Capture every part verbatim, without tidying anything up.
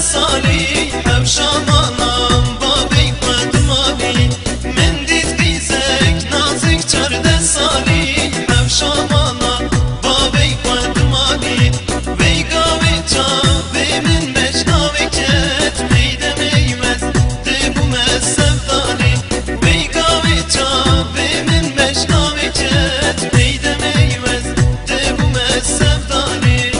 سالی هم شامانم با بی قدمانی من دید قیزک نازک چارده سالی هم شامانم با بی قدمانی وی گاوی چاوی من مشناوی کت میده میمز دبوم سفدانی وی گاوی چاوی من مشناوی کت میده میمز دبوم سفدانی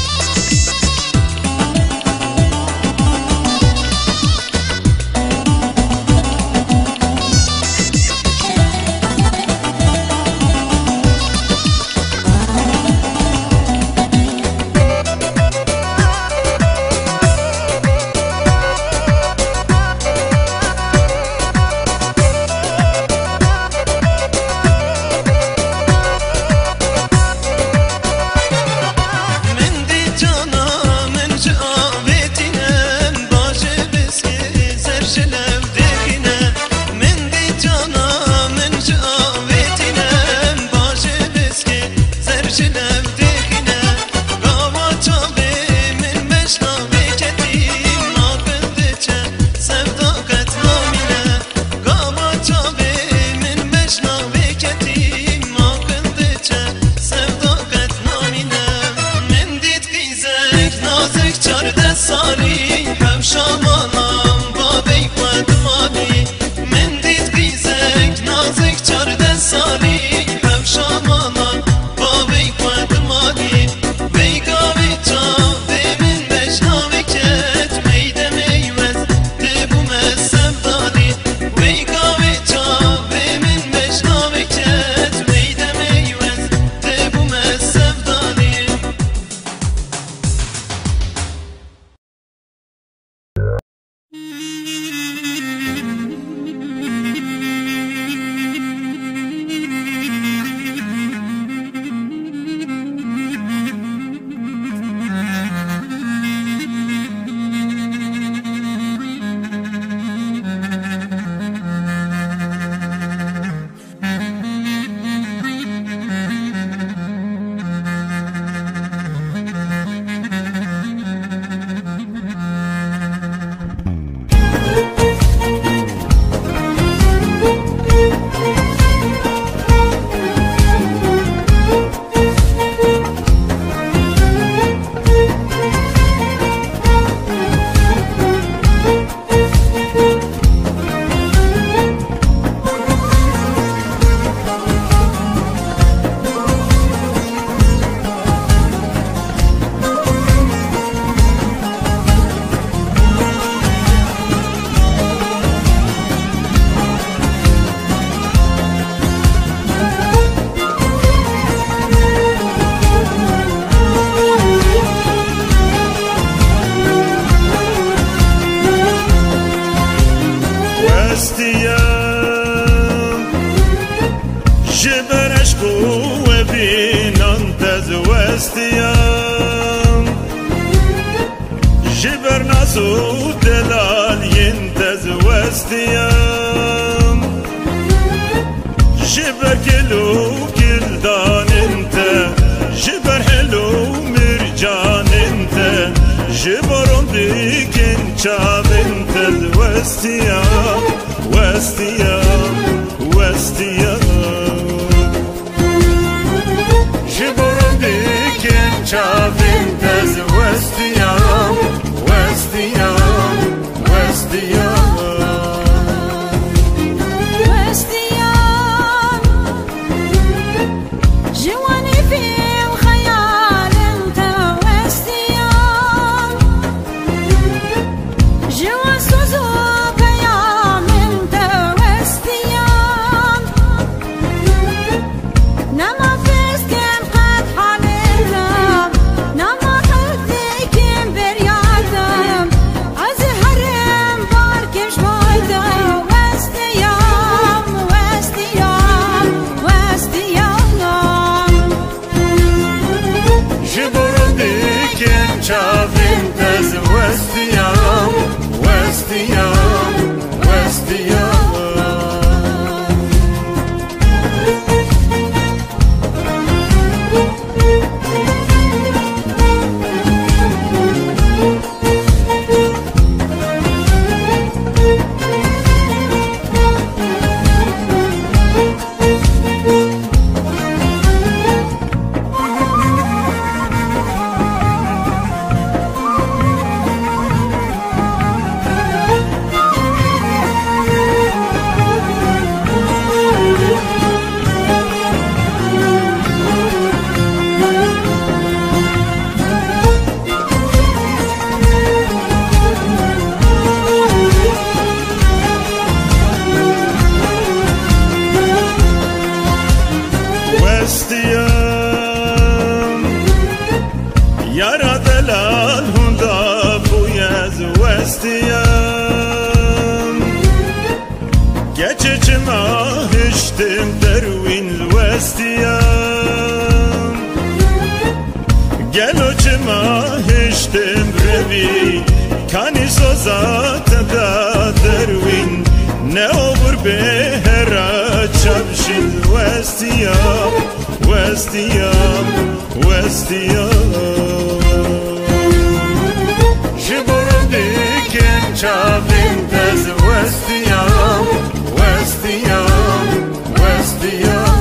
سالی هم شامانم با بی قدمانی من دید قیزک نازک چارده سالی هم شامانم با بی قدمانی وی گاوی چاوی من بشناوی کت میده میوز دبوم سفدانی وی گاوی چاوی من بشناوی کت میده میوز دبوم سفدانی جبر ناسو دلال ينتز وستيام جبر كيلو كلدان انت جبر حلو مرجان انت جبرون ديك انشاب انت وستيام وستيام وستيام جبرون ديك انشاب انت وستيام وستيام وستيام وستيام جواني في الخيال انت وستيام جوا سوزوك يا انت وستيام نما فيسكن قد حالنا نما حديكن بريادم عزي هرم بارك وستيام geçici mahiştim derwin westiyam gel oçma hiştim revi kani sozata da derwin ne olur be hera çavşin westiyam westiyam westiyam jiborum diken çavin tez westiyam westiyam westiyam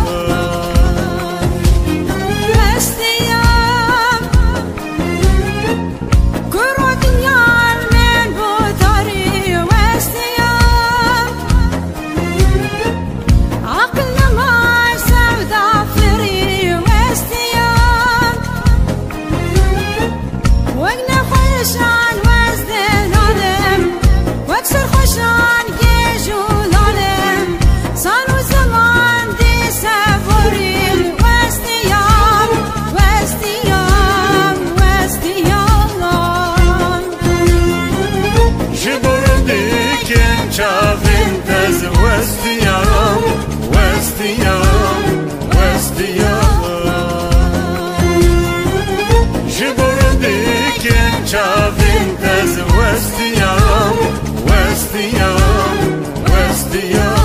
çavin tez westiyam westiyam westiyam jiborum diken çavin tez westiyam westiyam westiyam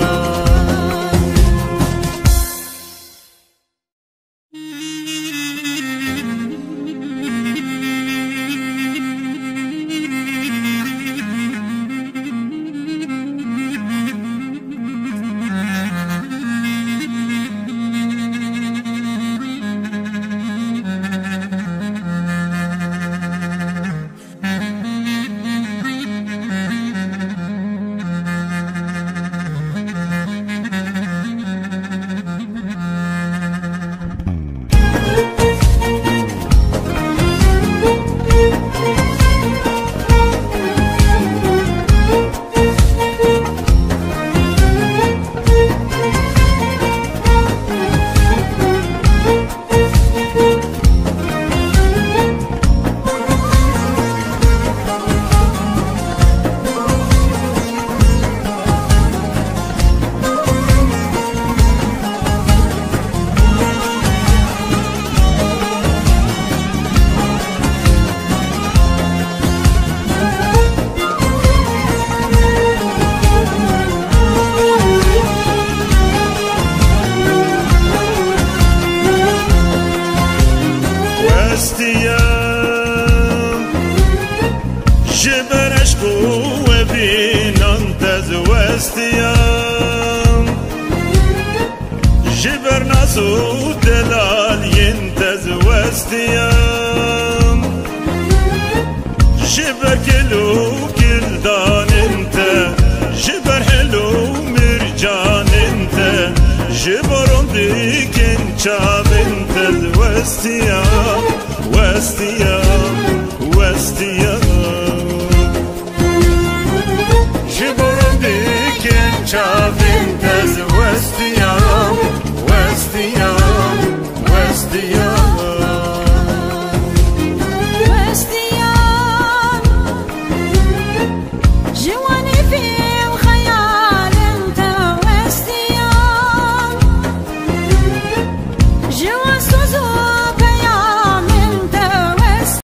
westiyam jiber nasu delal yentez westiyam jiber kelu kildan inte jiber helu mircan inte jiborum diken çavin tez westiyam westiyam westiyam jiborum diken çavin tez westiyam westiyam westiyam westiyam jiwa